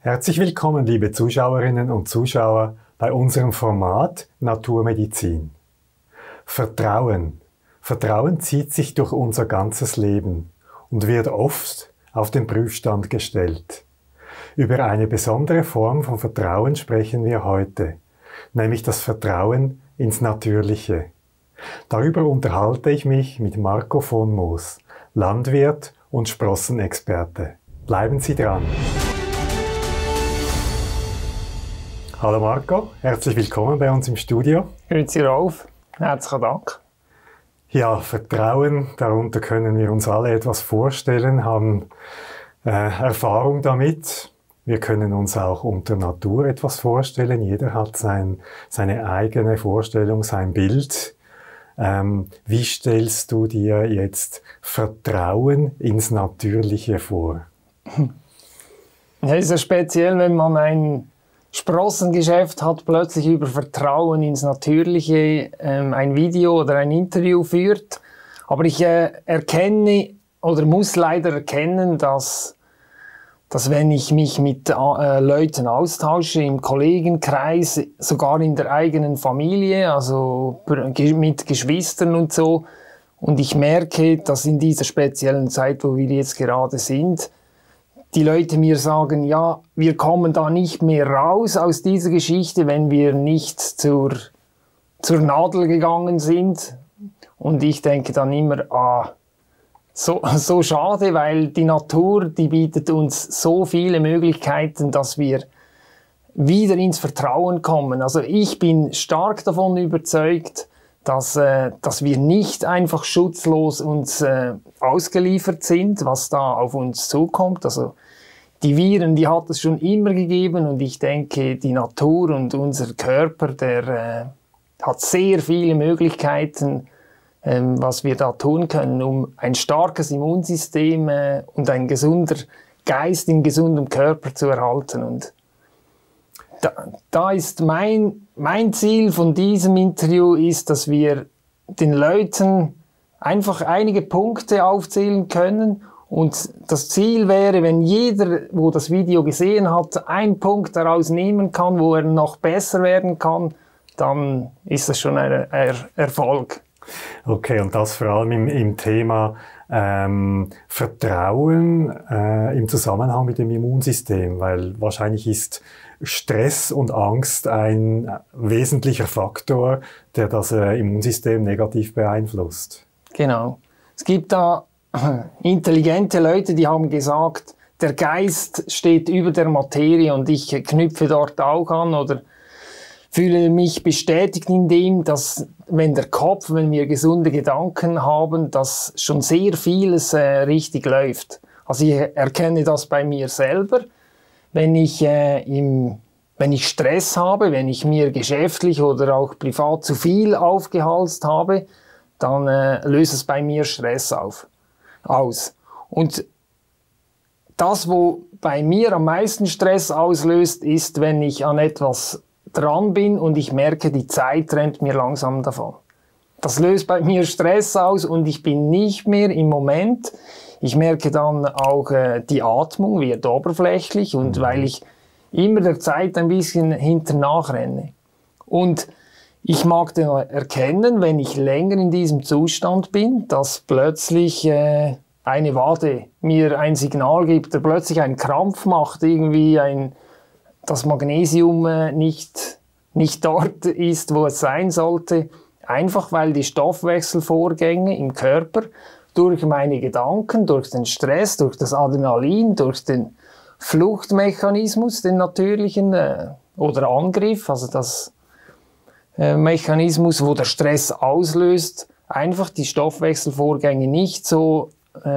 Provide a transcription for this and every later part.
Herzlich willkommen, liebe Zuschauerinnen und Zuschauer, bei unserem Format Naturmedizin. Vertrauen. Vertrauen zieht sich durch unser ganzes Leben und wird oft auf den Prüfstand gestellt. Über eine besondere Form von Vertrauen sprechen wir heute, nämlich das Vertrauen ins Natürliche. Darüber unterhalte ich mich mit Marco von Moos, Landwirt und Sprossenexperte. Bleiben Sie dran! Hallo Marco, herzlich willkommen bei uns im Studio. Grüezi rauf, herzlichen Dank. Ja, Vertrauen, darunter können wir uns alle etwas vorstellen, haben Erfahrung damit. Wir können uns auch unter Natur etwas vorstellen. Jeder hat seine eigene Vorstellung, sein Bild. Wie stellst du dir jetzt Vertrauen ins Natürliche vor? Ja, ist ja speziell, wenn man ein Sprossengeschäft hat, plötzlich über Vertrauen ins Natürliche ein Video oder ein Interview führt. Aber ich erkenne oder muss leider erkennen, dass wenn ich mich mit Leuten austausche, im Kollegenkreis, sogar in der eigenen Familie, also mit Geschwistern und so, und ich merke, dass in dieser speziellen Zeit, wo wir jetzt gerade sind, die Leute mir sagen, ja, wir kommen da nicht mehr raus aus dieser Geschichte, wenn wir nicht zur Nadel gegangen sind. Und ich denke dann immer, so schade, weil die Natur, die bietet uns so viele Möglichkeiten, dass wir wieder ins Vertrauen kommen. Also ich bin stark davon überzeugt, dass wir nicht einfach schutzlos uns ausgeliefert sind, was da auf uns zukommt. Also die Viren, die hat es schon immer gegeben und ich denke, die Natur und unser Körper, der hat sehr viele Möglichkeiten, was wir da tun können, um ein starkes Immunsystem und ein gesunder Geist in gesundem Körper zu erhalten. Und da ist mein Ziel von diesem Interview ist, dass wir den Leuten einfach einige Punkte aufzählen können. Und das Ziel wäre, wenn jeder, wo das Video gesehen hat, einen Punkt daraus nehmen kann, wo er noch besser werden kann, dann ist das schon ein Erfolg. Okay, und das vor allem im Thema Vertrauen im Zusammenhang mit dem Immunsystem, weil wahrscheinlich ist Stress und Angst ein wesentlicher Faktor, der das Immunsystem negativ beeinflusst. Genau. Es gibt da intelligente Leute, die haben gesagt, der Geist steht über der Materie und ich knüpfe dort auch an oder fühle mich bestätigt in dem, dass wenn wir gesunde Gedanken haben, dass schon sehr vieles richtig läuft. Also ich erkenne das bei mir selber. Wenn ich Stress habe, wenn ich mir geschäftlich oder auch privat zu viel aufgehalst habe, dann löst es bei mir Stress aus. Und das, wo bei mir am meisten Stress auslöst, ist, wenn ich an etwas dran bin und ich merke, die Zeit rennt mir langsam davon. Das löst bei mir Stress aus und ich bin nicht mehr im Moment. Ich merke dann auch, die Atmung wird oberflächlich und weil ich immer der Zeit ein bisschen hinternach renne. Und ich mag dann erkennen, wenn ich länger in diesem Zustand bin, dass plötzlich eine Wade mir ein Signal gibt, der plötzlich einen Krampf macht, irgendwie das Magnesium nicht dort ist, wo es sein sollte, einfach weil die Stoffwechselvorgänge im Körper durch meine Gedanken, durch den Stress, durch das Adrenalin, durch den Fluchtmechanismus, den natürlichen oder Angriff, also das Mechanismus, wo der Stress auslöst, einfach die Stoffwechselvorgänge nicht so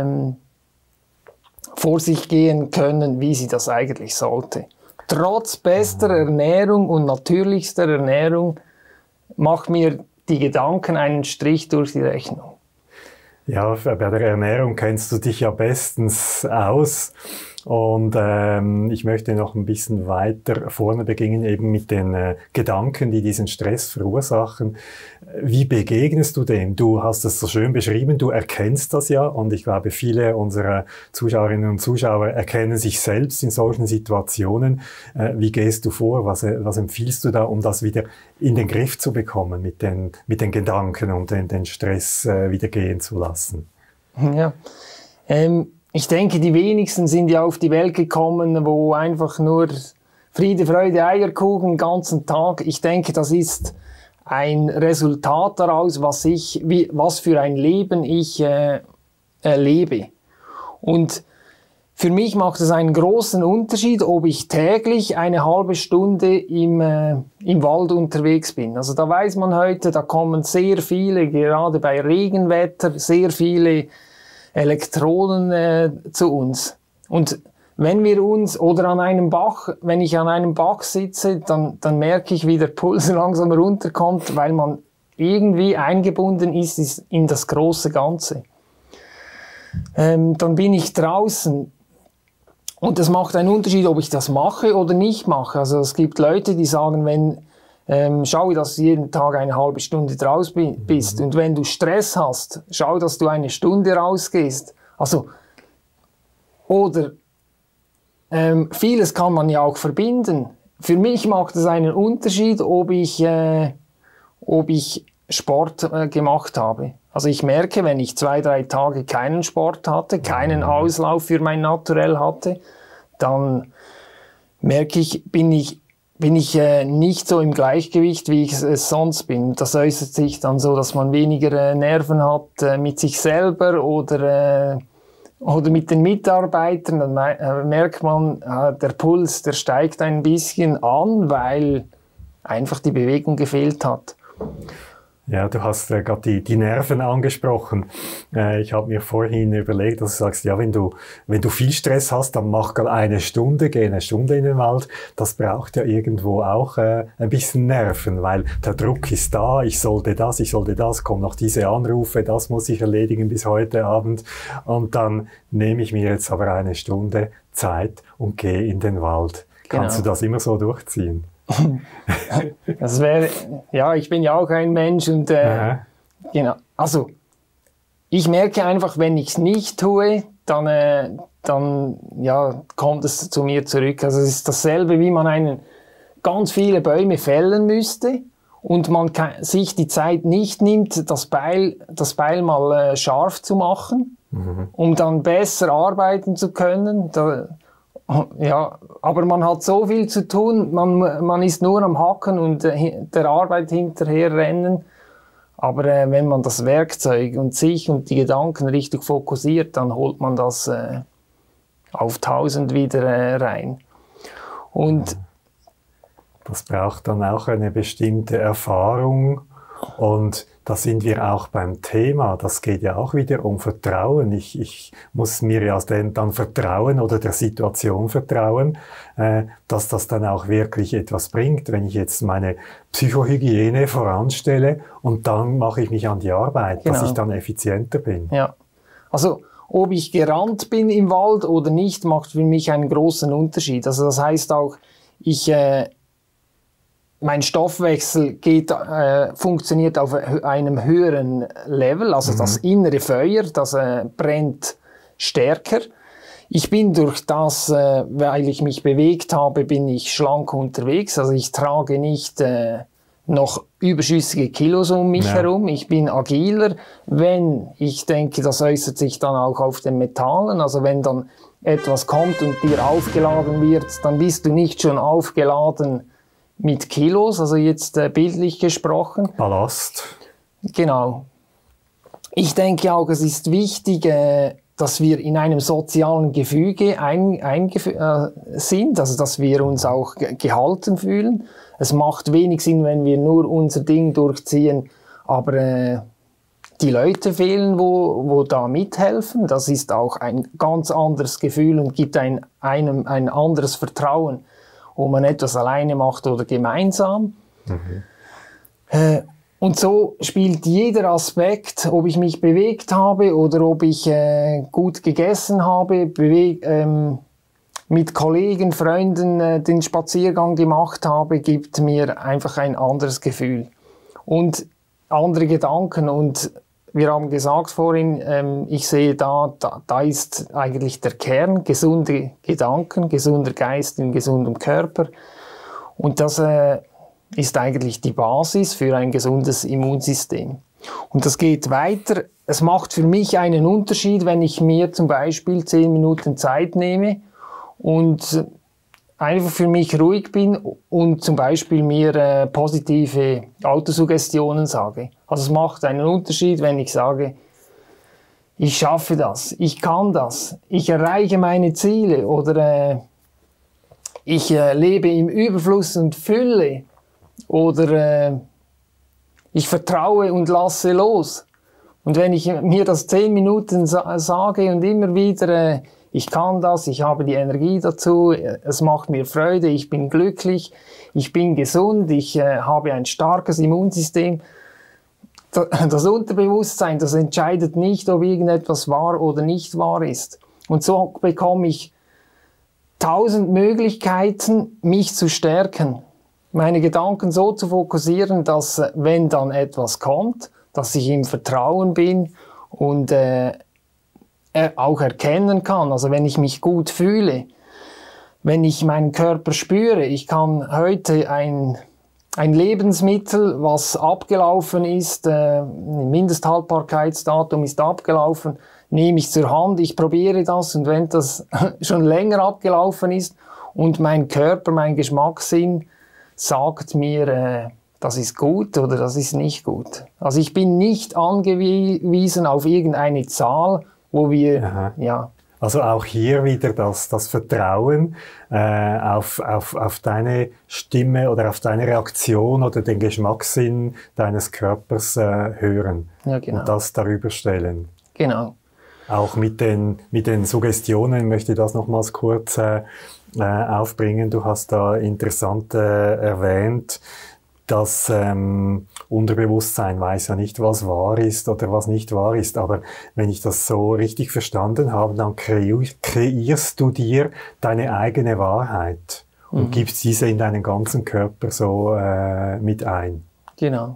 vor sich gehen können, wie sie das eigentlich sollte. Trotz bester Ernährung und natürlichster Ernährung macht mir die Gedanken einen Strich durch die Rechnung. Ja, bei der Ernährung kennst du dich ja bestens aus. Und ich möchte noch ein bisschen weiter vorne beginnen, eben mit den Gedanken, die diesen Stress verursachen. Wie begegnest du dem? Du hast es so schön beschrieben, du erkennst das ja, und ich glaube, viele unserer Zuschauerinnen und Zuschauer erkennen sich selbst in solchen Situationen. Wie gehst du vor? Was empfiehlst du da, um das wieder in den Griff zu bekommen mit den Gedanken und den Stress wieder gehen zu lassen? Ja, ich denke, die wenigsten sind ja auf die Welt gekommen, wo einfach nur Friede, Freude, Eierkuchen den ganzen Tag. Ich denke, das ist ein Resultat daraus, was für ein Leben ich lebe. Und für mich macht es einen großen Unterschied, ob ich täglich eine halbe Stunde im Wald unterwegs bin. Also da weiß man heute, da kommen sehr viele, gerade bei Regenwetter, sehr viele Elektronen zu uns. Und wenn wir uns, oder an einem Bach, wenn ich an einem Bach sitze, dann merke ich, wie der Puls langsam runterkommt, weil man irgendwie eingebunden ist in das große Ganze. Dann bin ich draußen. Und das macht einen Unterschied, ob ich das mache oder nicht mache. Also es gibt Leute, die sagen, schau, dass du jeden Tag eine halbe Stunde draußen bist. Und wenn du Stress hast, schau, dass du eine Stunde rausgehst. Also, oder vieles kann man ja auch verbinden. Für mich macht es einen Unterschied, ob ich Sport gemacht habe. Also ich merke, wenn ich 2, 3 Tage keinen Sport hatte, keinen Auslauf für mein Naturell hatte, dann merke ich, bin ich nicht so im Gleichgewicht, wie ich es sonst bin. Das äußert sich dann so, dass man weniger Nerven hat mit sich selber oder mit den Mitarbeitern. Dann merkt man, der Puls, der steigt ein bisschen an, weil einfach die Bewegung gefehlt hat. Ja, du hast gerade die Nerven angesprochen. Ich habe mir vorhin überlegt, dass du sagst, ja, wenn du viel Stress hast, dann mach geh eine Stunde in den Wald. Das braucht ja irgendwo auch ein bisschen Nerven, weil der Druck ist da, ich sollte das, kommen noch diese Anrufe, das muss ich erledigen bis heute Abend. Und dann nehme ich mir jetzt aber eine Stunde Zeit und gehe in den Wald. Genau. Kannst du das immer so durchziehen? Das wäre, ja, ich bin ja auch ein Mensch und genau. Also ich merke einfach, wenn ich es nicht tue, dann ja, kommt es zu mir zurück. Also es ist dasselbe, wie man ganz viele Bäume fällen müsste und man sich die Zeit nicht nimmt, das Beil mal scharf zu machen, um dann besser arbeiten zu können. Ja, aber man hat so viel zu tun, man ist nur am Hacken und der Arbeit hinterher rennen. Aber wenn man das Werkzeug und sich und die Gedanken richtig fokussiert, dann holt man das auf 1000 wieder rein. Und das braucht dann auch eine bestimmte Erfahrung, und da sind wir auch beim Thema. Das geht ja auch wieder um Vertrauen. Ich muss mir ja dann vertrauen oder der Situation vertrauen, dass das dann auch wirklich etwas bringt, wenn ich jetzt meine Psychohygiene voranstelle und dann mache ich mich an die Arbeit, dass ich dann effizienter bin. Ja, also ob ich gerannt bin im Wald oder nicht, macht für mich einen großen Unterschied. Also das heißt auch, mein Stoffwechsel funktioniert auf einem höheren Level, also das innere Feuer, das brennt stärker. Ich bin durch das, weil ich mich bewegt habe, bin ich schlank unterwegs, also ich trage nicht noch überschüssige Kilos um mich herum, ich bin agiler. Ich denke, das äußert sich dann auch auf den Metallen, also wenn dann etwas kommt und dir aufgeladen wird, dann bist du nicht schon aufgeladen mit Kilos, also jetzt bildlich gesprochen. Ballast. Genau. Ich denke auch, es ist wichtig, dass wir in einem sozialen Gefüge sind, also dass wir uns auch gehalten fühlen. Es macht wenig Sinn, wenn wir nur unser Ding durchziehen, aber die Leute fehlen, wo da mithelfen. Das ist auch ein ganz anderes Gefühl und gibt einem ein anderes Vertrauen, ob man etwas alleine macht oder gemeinsam. Und so spielt jeder Aspekt, ob ich mich bewegt habe oder ob ich gut gegessen habe, mit Kollegen, Freunden den Spaziergang gemacht habe, gibt mir einfach ein anderes Gefühl und andere Gedanken. Und wir haben gesagt vorhin, ich sehe da ist eigentlich der Kern, gesunde Gedanken, gesunder Geist in gesundem Körper. Und das ist eigentlich die Basis für ein gesundes Immunsystem. Und das geht weiter. Es macht für mich einen Unterschied, wenn ich mir zum Beispiel 10 Minuten Zeit nehme und einfach für mich ruhig bin und zum Beispiel mir positive Autosuggestionen sage. Also es macht einen Unterschied, wenn ich sage, ich schaffe das, ich kann das, ich erreiche meine Ziele oder ich lebe im Überfluss und Fülle oder ich vertraue und lasse los. Und wenn ich mir das 10 Minuten sage und immer wieder, ich kann das, ich habe die Energie dazu, es macht mir Freude, ich bin glücklich, ich bin gesund, ich habe ein starkes Immunsystem. Das Unterbewusstsein, das entscheidet nicht, ob irgendetwas wahr oder nicht wahr ist. Und so bekomme ich 1000 Möglichkeiten, mich zu stärken. Meine Gedanken so zu fokussieren, dass, wenn dann etwas kommt, dass ich im Vertrauen bin und auch erkennen kann. Also wenn ich mich gut fühle, wenn ich meinen Körper spüre, ich kann heute ein Lebensmittel, was abgelaufen ist, Mindesthaltbarkeitsdatum ist abgelaufen, nehme ich zur Hand, ich probiere das und wenn das schon länger abgelaufen ist und mein Körper, mein Geschmackssinn sagt mir, das ist gut oder das ist nicht gut. Also ich bin nicht angewiesen auf irgendeine Zahl, wo wir, Aha. ja. Also auch hier wieder das Vertrauen auf deine Stimme oder auf deine Reaktion oder den Geschmackssinn deines Körpers hören. Ja, genau. Und das darüber stellen. Genau. Auch mit den Suggestionen möchte ich das nochmals kurz aufbringen. Du hast da interessant erwähnt, das Unterbewusstsein weiß ja nicht, was wahr ist oder was nicht wahr ist. Aber wenn ich das so richtig verstanden habe, dann kreierst du dir deine eigene Wahrheit und gibst diese in deinen ganzen Körper so mit ein. Genau.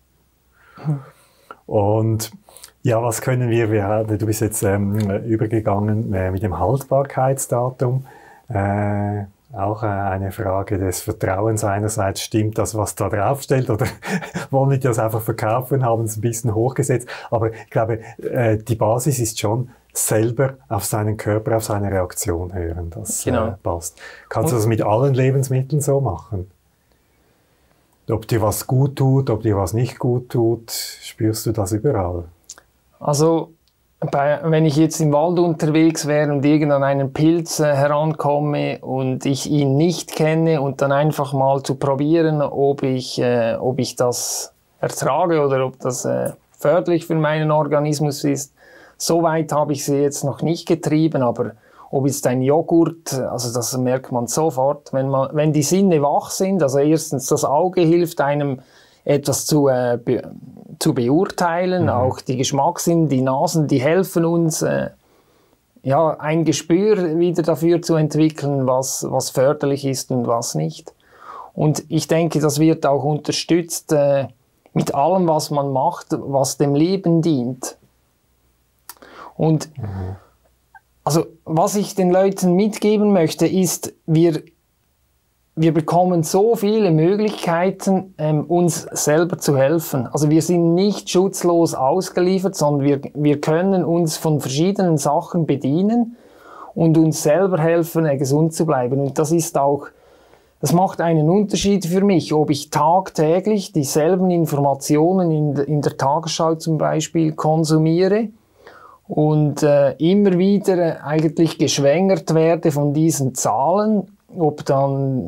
Und ja, was können wir du bist jetzt übergegangen mit dem Haltbarkeitsdatum. Auch eine Frage des Vertrauens einerseits. Stimmt das, was da draufsteht, oder wollen wir das einfach verkaufen, haben es ein bisschen hochgesetzt. Aber ich glaube, die Basis ist schon selber auf seinen Körper, auf seine Reaktion hören. Das genau. Passt. Kannst du das mit allen Lebensmitteln so machen? Ob dir was gut tut, ob dir was nicht gut tut, spürst du das überall? Also wenn ich jetzt im Wald unterwegs wäre und irgendwann einen Pilz herankomme und ich ihn nicht kenne und dann einfach mal zu probieren, ob ich das ertrage oder ob das förderlich für meinen Organismus ist, so weit habe ich sie jetzt noch nicht getrieben, aber ob jetzt ein Joghurt, also das merkt man sofort, wenn die Sinne wach sind, also erstens das Auge hilft einem etwas zu beurteilen, auch die Geschmackssinn, die Nasen, die helfen uns, ein Gespür wieder dafür zu entwickeln, was förderlich ist und was nicht. Und ich denke, das wird auch unterstützt mit allem, was man macht, was dem Leben dient. Und also, was ich den Leuten mitgeben möchte, ist, wir bekommen so viele Möglichkeiten, uns selber zu helfen. Also wir sind nicht schutzlos ausgeliefert, sondern wir können uns von verschiedenen Sachen bedienen und uns selber helfen, gesund zu bleiben. Und das macht einen Unterschied für mich, ob ich tagtäglich dieselben Informationen in der Tagesschau zum Beispiel konsumiere und immer wieder eigentlich geschwängert werde von diesen Zahlen, ob dann,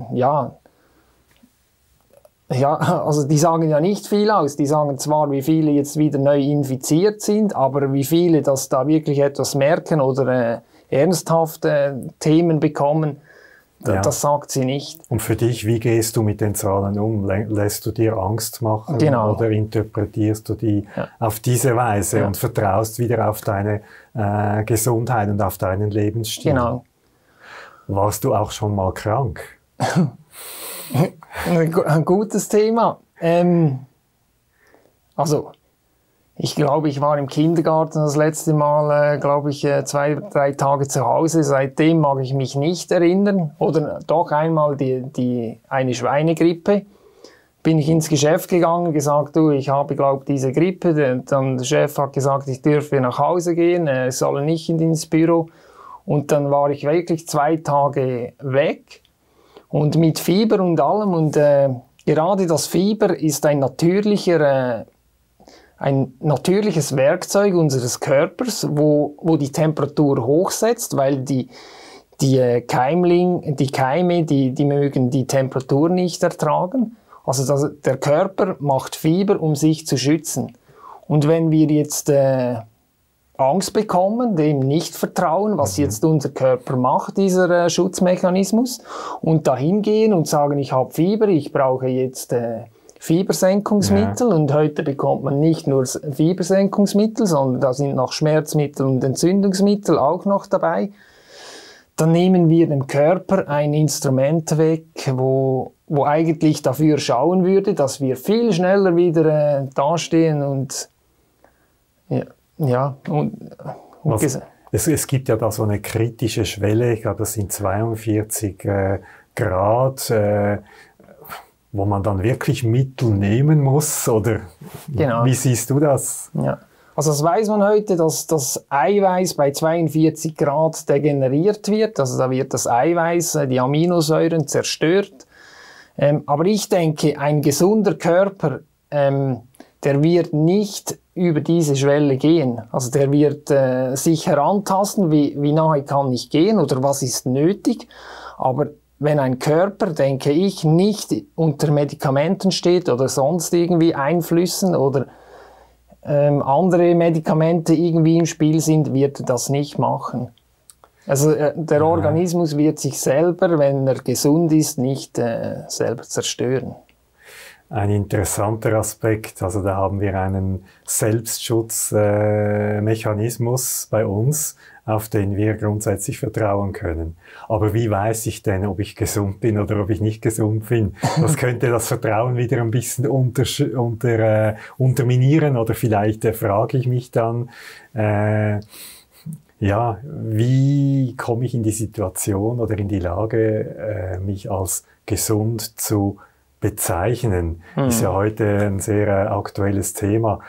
also die sagen ja nicht viel aus. Die sagen zwar, wie viele jetzt wieder neu infiziert sind, aber wie viele das da wirklich etwas merken oder ernsthafte Themen bekommen, das sagt sie nicht. Und für dich, wie gehst du mit den Zahlen um? Lässt du dir Angst machen oder interpretierst du die auf diese Weise und vertraust wieder auf deine Gesundheit und auf deinen Lebensstil? Genau. Warst du auch schon mal krank? Ein gutes Thema. Also, ich glaube, ich war im Kindergarten das letzte Mal, 2-3 Tage zu Hause. Seitdem mag ich mich nicht erinnern. Oder doch einmal eine Schweinegrippe. Bin ich ins Geschäft gegangen, gesagt, du, ich habe, glaube diese Grippe. Dann der Chef hat gesagt, ich dürfe nach Hause gehen, soll nicht ins Büro. Und dann war ich wirklich 2 Tage weg und mit Fieber und allem. Und gerade das Fieber ist ein natürliches Werkzeug unseres Körpers, wo die Temperatur hochsetzt, weil die Keime, die mögen die Temperatur nicht ertragen. Also der Körper macht Fieber, um sich zu schützen. Und wenn wir jetzt Angst bekommen, dem nicht vertrauen, was jetzt unser Körper macht, dieser Schutzmechanismus, und dahin gehen und sagen, ich habe Fieber, ich brauche jetzt Fiebersenkungsmittel, und heute bekommt man nicht nur Fiebersenkungsmittel, sondern da sind noch Schmerzmittel und Entzündungsmittel auch noch dabei. Dann nehmen wir dem Körper ein Instrument weg, wo eigentlich dafür schauen würde, dass wir viel schneller wieder dastehen und es gibt ja da so eine kritische Schwelle, ich glaube, das sind 42 Grad, wo man dann wirklich Mittel nehmen muss, oder genau. Wie siehst du das? Ja. Also das weiß man heute, dass das Eiweiß bei 42 Grad degeneriert wird, also da wird das Eiweiß, die Aminosäuren zerstört. Aber ich denke, ein gesunder Körper, der wird nicht über diese Schwelle gehen. Also der wird sich herantasten, wie nahe kann ich gehen oder was ist nötig. Aber wenn ein Körper, denke ich, nicht unter Medikamenten steht oder sonst irgendwie Einflüssen oder andere Medikamente irgendwie im Spiel sind, wird er das nicht machen. Also der Organismus wird sich selber, wenn er gesund ist, nicht selber zerstören. Ein interessanter Aspekt, also da haben wir einen Selbstschutzmechanismus bei uns, auf den wir grundsätzlich vertrauen können. Aber wie weiß ich denn, ob ich gesund bin oder ob ich nicht gesund bin? Das könnte das Vertrauen wieder ein bisschen unterminieren, oder vielleicht frage ich mich dann, wie komme ich in die Situation oder in die Lage, mich als gesund zu bezeichnen? Ist ja heute ein sehr aktuelles Thema.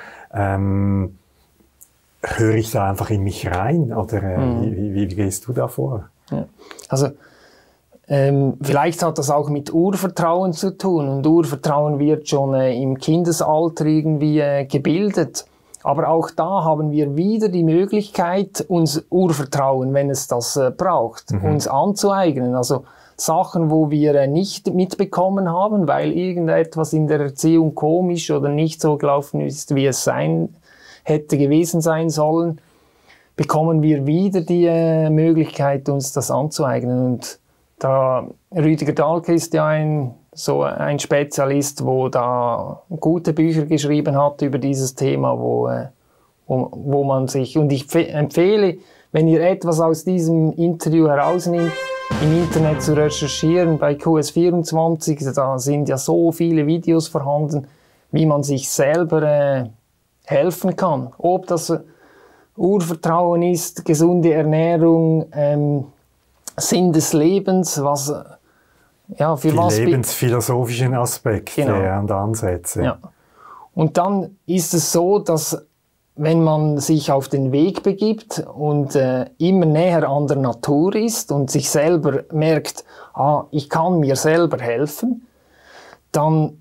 Höre ich da einfach in mich rein, oder wie gehst du da vor? Ja. Also vielleicht hat das auch mit Urvertrauen zu tun, und Urvertrauen wird schon im Kindesalter irgendwie gebildet. Aber auch da haben wir wieder die Möglichkeit, uns Urvertrauen, wenn es das braucht, uns anzueignen. Also Sachen, wo wir nicht mitbekommen haben, weil irgendetwas in der Erziehung komisch oder nicht so gelaufen ist, wie es hätte gewesen sein sollen, bekommen wir wieder die Möglichkeit, uns das anzueignen. Und da Rüdiger Dahlke ist ja ein Spezialist, wo da gute Bücher geschrieben hat über dieses Thema, wo man sich, und ich empfehle, wenn ihr etwas aus diesem Interview herausnimmt, im Internet zu recherchieren, bei QS24, da sind ja so viele Videos vorhanden, wie man sich selber helfen kann. Ob das Urvertrauen ist, gesunde Ernährung, Sinn des Lebens, für was lebensphilosophischen Aspekte und Ansätze. Ja. Und dann ist es so, dass wenn man sich auf den Weg begibt und immer näher an der Natur ist und sich selber merkt, ich kann mir selber helfen, dann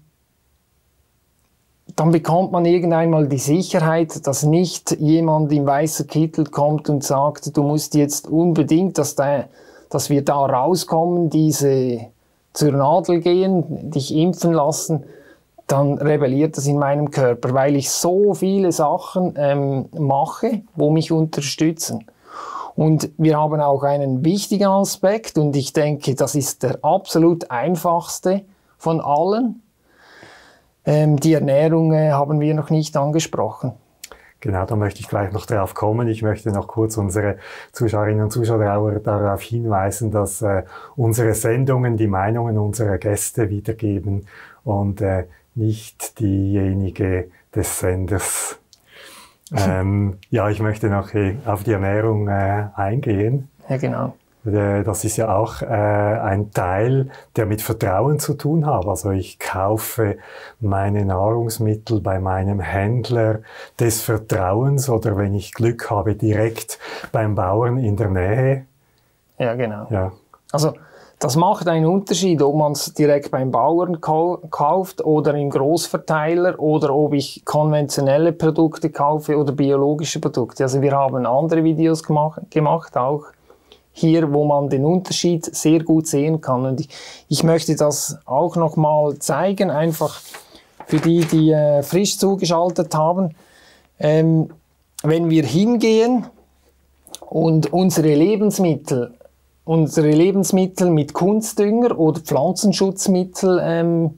bekommt man irgendwann mal die Sicherheit, dass nicht jemand im weißen Kittel kommt und sagt, du musst jetzt unbedingt, dass wir da rauskommen, zur Nadel gehen, dich impfen lassen, dann rebelliert das in meinem Körper, weil ich so viele Sachen mache, wo mich unterstützen. Und wir haben auch einen wichtigen Aspekt, und ich denke, das ist der absolut einfachste von allen. Die Ernährung haben wir noch nicht angesprochen. Genau, da möchte ich gleich noch drauf kommen. Ich möchte noch kurz unsere Zuschauerinnen und Zuschauer darauf hinweisen, dass unsere Sendungen die Meinungen unserer Gäste wiedergeben und nicht diejenige des Senders. Ja, ich möchte noch auf die Ernährung eingehen. Ja, genau. Das ist ja auch ein Teil, der mit Vertrauen zu tun hat. Also ich kaufe meine Nahrungsmittel bei meinem Händler des Vertrauens oder wenn ich Glück habe, direkt beim Bauern in der Nähe. Ja, genau. Ja. Also das macht einen Unterschied, ob man es direkt beim Bauern kauft oder im Großverteiler oder ob ich konventionelle Produkte kaufe oder biologische Produkte. Also wir haben andere Videos gemacht auch hier, wo man den Unterschied sehr gut sehen kann. Und ich möchte das auch noch mal zeigen, einfach für die, die frisch zugeschaltet haben. Wenn wir hingehen und unsere Lebensmittel mit Kunstdünger oder Pflanzenschutzmittel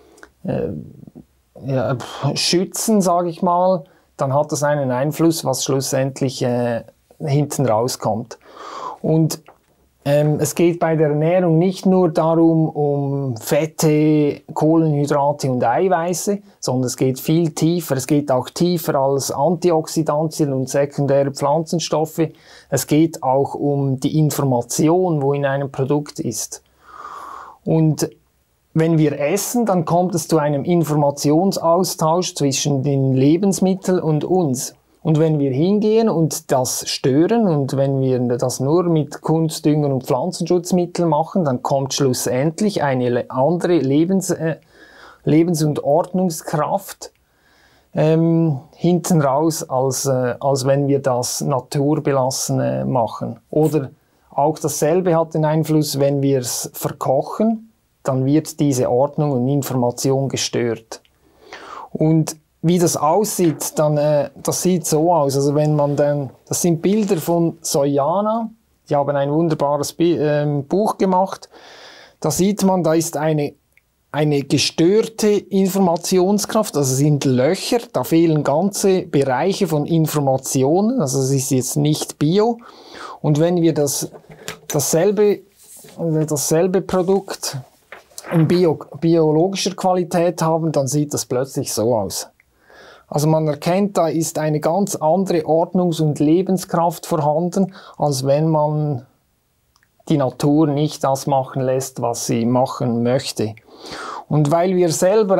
schützen, sage ich mal, dann hat das einen Einfluss, was schlussendlich hinten rauskommt. Und es geht bei der Ernährung nicht nur darum, um Fette, Kohlenhydrate und Eiweiße, sondern es geht viel tiefer. Es geht auch tiefer als Antioxidantien und sekundäre Pflanzenstoffe. Es geht auch um die Information, wo in einem Produkt ist. Und wenn wir essen, dann kommt es zu einem Informationsaustausch zwischen den Lebensmitteln und uns. Und wenn wir hingehen und das stören und wenn wir das nur mit Kunstdünger und Pflanzenschutzmitteln machen, dann kommt schlussendlich eine andere Lebens- und Ordnungskraft hinten raus, als wenn wir das naturbelassen machen. Oder auch dasselbe hat den Einfluss, wenn wir es verkochen, dann wird diese Ordnung und Information gestört. Und wie das aussieht, das sieht so aus. Also wenn man dann, das sind Bilder von Soyana. Die haben ein wunderbares Buch gemacht. Da sieht man, da ist eine gestörte Informationskraft. Also es sind Löcher. Da fehlen ganze Bereiche von Informationen. Also es ist jetzt nicht Bio. Und wenn wir dasselbe Produkt in biologischer Qualität haben, dann sieht das plötzlich so aus. Also man erkennt, da ist eine ganz andere Ordnungs- und Lebenskraft vorhanden, als wenn man die Natur nicht das machen lässt, was sie machen möchte. Und weil wir selber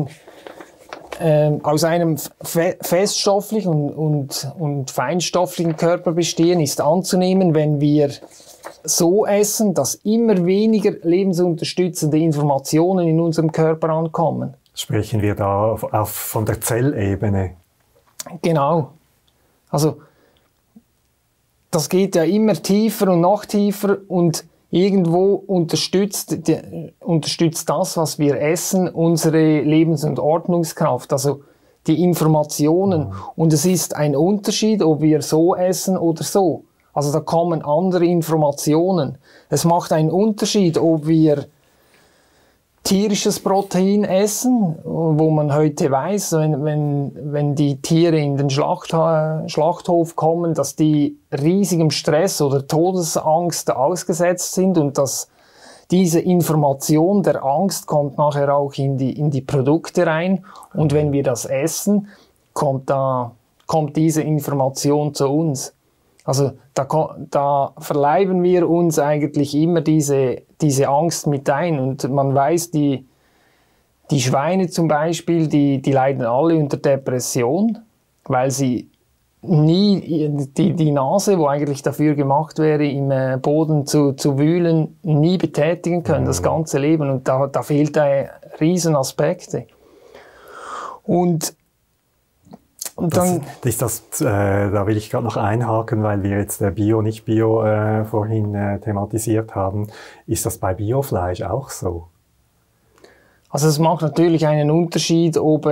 aus einem feststofflichen und feinstofflichen Körper bestehen, ist anzunehmen, wenn wir so essen, dass immer weniger lebensunterstützende Informationen in unserem Körper ankommen. Sprechen wir da von der Zellebene? Genau. Also das geht ja immer tiefer und noch tiefer und irgendwo unterstützt das, was wir essen, unsere Lebens- und Ordnungskraft, also die Informationen. Und es ist ein Unterschied, ob wir so essen oder so. Also da kommen andere Informationen. Es macht einen Unterschied, ob wir tierisches Protein essen, wo man heute weiß, wenn die Tiere in den Schlachthof kommen, dass die riesigem Stress oder Todesangst ausgesetzt sind und dass diese Information der Angst kommt nachher auch in die Produkte rein. Und wenn wir das essen, kommt diese Information zu uns. Also da verleiben wir uns eigentlich immer diese Angst mit ein. Und man weiß, die Schweine zum Beispiel, die leiden alle unter Depression, weil sie nie die Nase, wo eigentlich dafür gemacht wäre, im Boden zu wühlen, nie betätigen können, das ganze Leben. Und da fehlt ein riesen Aspekte. Und dann, da will ich gerade noch einhaken, weil wir jetzt Bio, nicht Bio vorhin thematisiert haben. Ist das bei Biofleisch auch so? Also es macht natürlich einen Unterschied, ob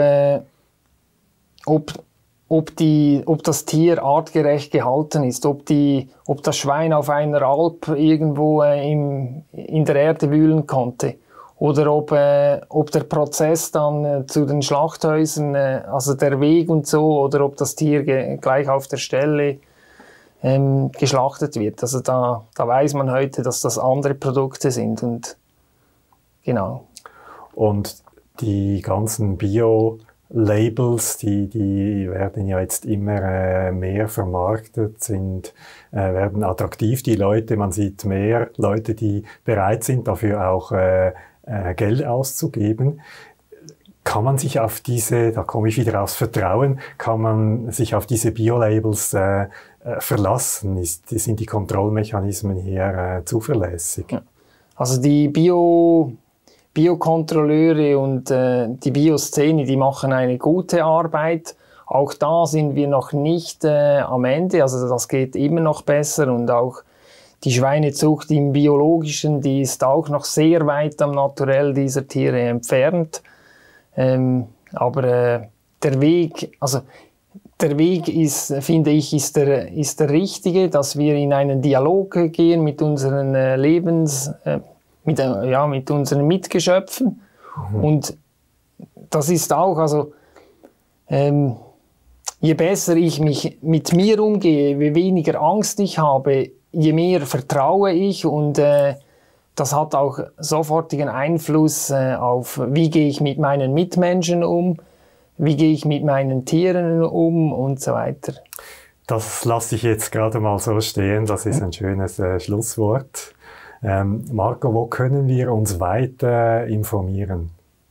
das Tier artgerecht gehalten ist, ob das Schwein auf einer Alp irgendwo in der Erde wühlen konnte oder ob der Prozess dann zu den Schlachthäusern, also der Weg und so, oder ob das Tier gleich auf der Stelle geschlachtet wird. Also da weiß man heute, dass das andere Produkte sind. Und genau. Und die ganzen Bio-Labels, die werden ja jetzt immer mehr vermarktet, werden attraktiv. Man sieht mehr Leute, die bereit sind, dafür auch Geld auszugeben. Kann man sich auf da komme ich wieder aufs Vertrauen, kann man sich auf diese Bio-Labels verlassen? Sind die Kontrollmechanismen hier zuverlässig? Ja. Also die Biokontrolleure und die Bioszene, die machen eine gute Arbeit. Auch da sind wir noch nicht am Ende, also das geht immer noch besser, und auch die Schweinezucht im Biologischen, die ist auch noch sehr weit am Naturell dieser Tiere entfernt. Aber der Weg ist, finde ich, ist der richtige, dass wir in einen Dialog gehen mit unseren mit unseren Mitgeschöpfen. Mhm. Und das ist auch, also je besser ich mich mit mir umgehe, je weniger Angst ich habe, je mehr vertraue ich, und das hat auch sofortigen Einfluss auf, wie gehe ich mit meinen Mitmenschen um, wie gehe ich mit meinen Tieren um und so weiter. Das lasse ich jetzt gerade mal so stehen, das ist ein schönes Schlusswort. Marco, wo können wir uns weiter informieren?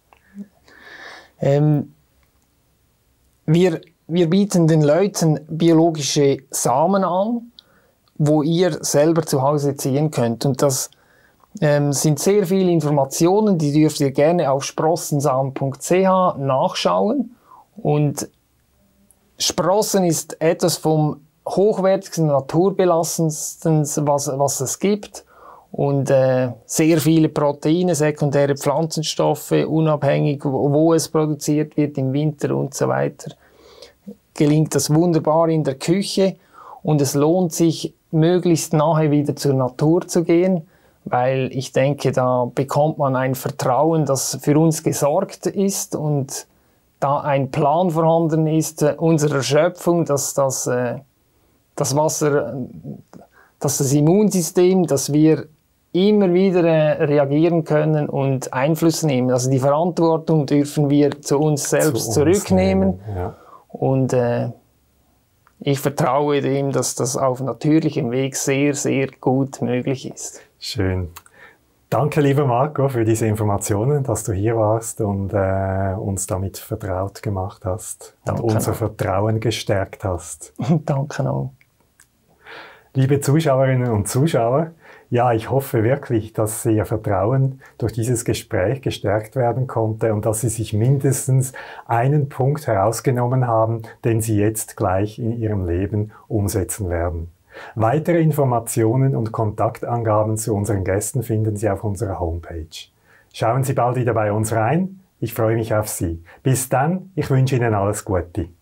Wir bieten den Leuten biologische Samen an, wo ihr selber zu Hause ziehen könnt. Und das sind sehr viele Informationen, die dürft ihr gerne auf sprossensamen.ch nachschauen. Und Sprossen ist etwas vom hochwertigsten, naturbelassensten, was es gibt. Und sehr viele Proteine, sekundäre Pflanzenstoffe, unabhängig, wo es produziert wird, im Winter und so weiter. Gelingt das wunderbar in der Küche, und es lohnt sich, möglichst nahe wieder zur Natur zu gehen, weil ich denke, da bekommt man ein Vertrauen, dass für uns gesorgt ist und da ein Plan vorhanden ist unserer Schöpfung, dass das Wasser, dass das Immunsystem, dass wir immer wieder reagieren können und Einfluss nehmen. Also die Verantwortung dürfen wir zu uns selbst zurücknehmen. Ja. Und ich vertraue dem, dass das auf natürlichem Weg sehr, sehr gut möglich ist. Schön. Danke, lieber Marco, für diese Informationen, dass du hier warst und uns damit vertraut gemacht hast. Danke und unser Vertrauen gestärkt hast. Danke auch. Liebe Zuschauerinnen und Zuschauer, ja, ich hoffe wirklich, dass Ihr Vertrauen durch dieses Gespräch gestärkt werden konnte und dass Sie sich mindestens einen Punkt herausgenommen haben, den Sie jetzt gleich in Ihrem Leben umsetzen werden. Weitere Informationen und Kontaktangaben zu unseren Gästen finden Sie auf unserer Homepage. Schauen Sie bald wieder bei uns rein. Ich freue mich auf Sie. Bis dann, ich wünsche Ihnen alles Gute.